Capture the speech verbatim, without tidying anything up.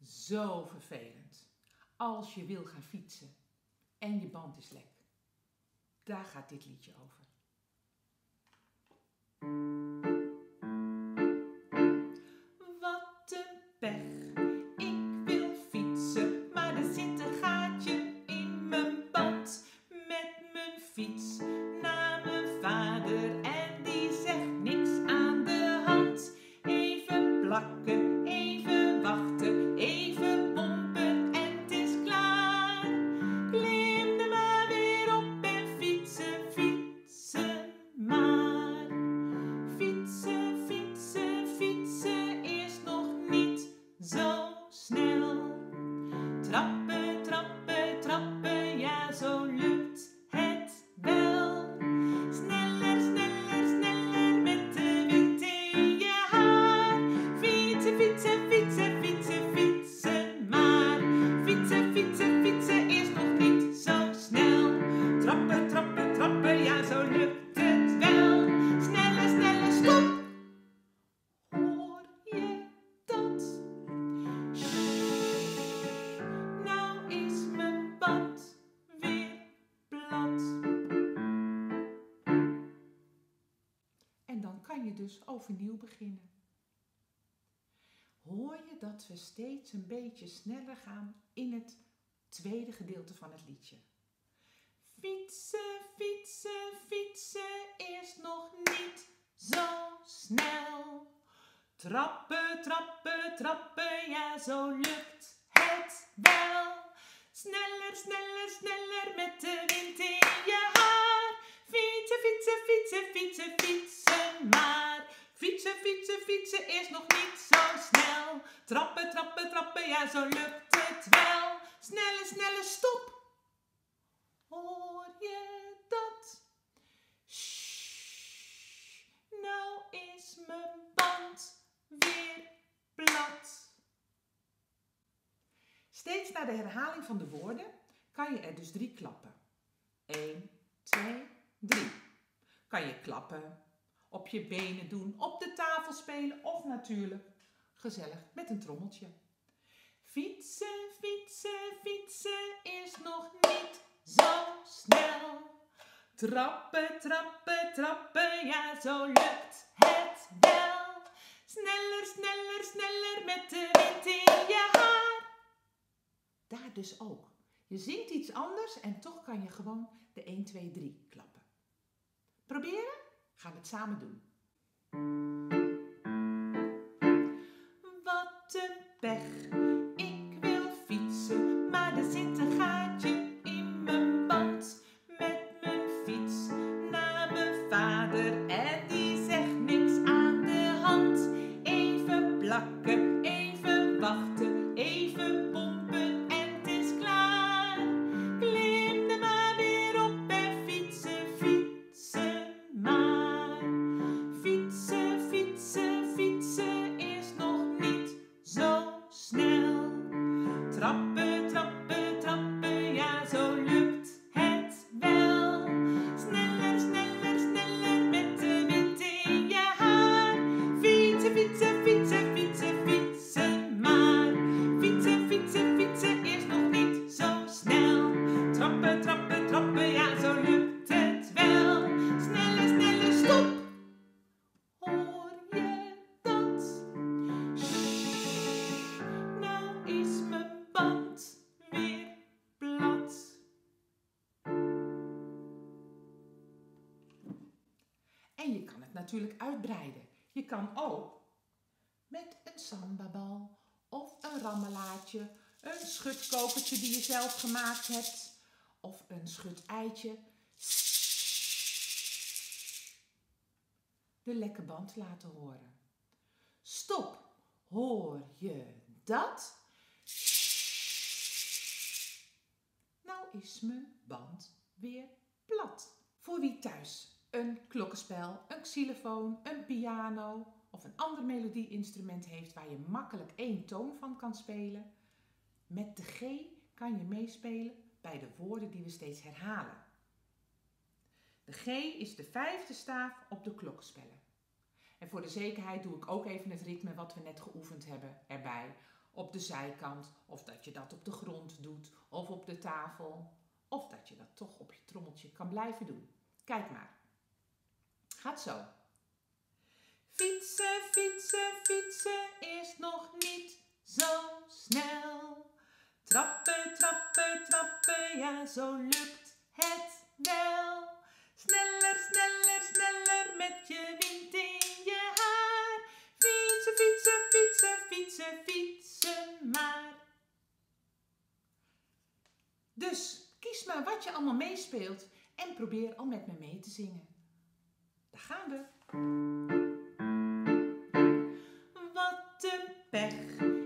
Zo vervelend. Als je wil gaan fietsen en je band is lek. Daar gaat dit liedje over. Wat een pech. Ik wil fietsen, maar er zit een gaatje in mijn band. Met mijn fiets naar mijn vader en die zegt niks aan de hand. Even plakken, even wachten, even pompen en het is klaar. Klim er maar weer op en fietsen, fietsen maar. Fietsen, fietsen, fietsen is nog niet zo snel. Trappen, trappen, trappen, ja zo lukt het wel. Sneller, sneller, sneller met de wind in je haar. Fietsen, fietsen, fietsen, fietsen, fietsen maar. Fietsen, fietsen, fietsen is nog niet zo snel. Trappen, trappen, trappen, ja zo lukt het wel. Sneller, sneller, stop! Hoor je dat? Shhh, nou is mijn band weer plat. En dan kan je dus overnieuw beginnen. Hoor je dat we steeds een beetje sneller gaan in het tweede gedeelte van het liedje? Fietsen, fietsen, fietsen is nog niet zo snel. Trappen, trappen, trappen, ja zo lukt het wel. Sneller, sneller, sneller met de wind in je haar. Fietsen, fietsen, fietsen, fietsen, fietsen maar. Fietsen, fietsen, fietsen is nog niet zo snel. Trappen, trappen, trappen, ja zo lukt het wel. Sneller, sneller, stop! Hoor je dat? Shhh, nou is mijn band weer plat. Steeds na de herhaling van de woorden kan je er dus drie klappen. Eén, twee, drie. Kan je klappen, op je benen doen, op de tafel spelen of natuurlijk gezellig met een trommeltje. Fietsen, fietsen, fietsen is nog niet zo snel. Trappen, trappen, trappen, ja zo lukt het wel. Sneller, sneller, sneller met de wind in je haar. Daar dus ook. Je zingt iets anders en toch kan je gewoon de één, twee, drie klappen. Proberen? Gaan we het samen doen. Wat een pech. Ik wil fietsen, maar er zit een gaatje in mijn band. Met mijn fiets naar mijn vader en die zegt niks aan de hand. Even plakken, even wachten, even pompen en het is klaar. Klim er maar weer op en fietsen, fietsen maar. Fietsen, fietsen, fietsen is nog niet zo snel. Trappen, trappen, trappen, ja zo lukt het wel. Sneller, sneller, sneller met de wind in je haar. Fietsen, fietsen, fietsen, fietsen, fietsen maar. Fietsen, fietsen, fietsen is nog niet zo snel. Trappen, trappen, trappen, ja zo lukt het wel. Sneller, sneller, stop! Hoor je dat? Shhh, nou is mijn band weer plat. En je kan het natuurlijk uitbreiden. Je kan ook met een sambabal of een rammelaartje, een schutkokertje die je zelf gemaakt hebt of een schuteitje de lekke band laten horen. Stop! Hoor je dat? Nou is mijn band weer plat. Voor wie thuis een klokkenspel, een xylofoon, een piano of een ander melodieinstrument heeft waar je makkelijk één toon van kan spelen, met de G kan je meespelen bij de woorden die we steeds herhalen. De G is de vijfde staaf op de klokkenspellen. En voor de zekerheid doe ik ook even het ritme wat we net geoefend hebben erbij. op de zijkant, of dat je dat op de grond doet, of op de tafel, of dat je dat toch op je trommeltje kan blijven doen. Kijk maar. Gaat zo. Fietsen, fietsen, fietsen is nog niet zo snel. Trappen, trappen, trappen, ja, zo lukt het wel. Sneller, sneller, sneller met je wind in je haar. Fietsen, fietsen, fietsen, fietsen, fietsen maar. Dus kies maar wat je allemaal meespeelt en probeer al met me mee te zingen. Daar gaan we. Wat een pech.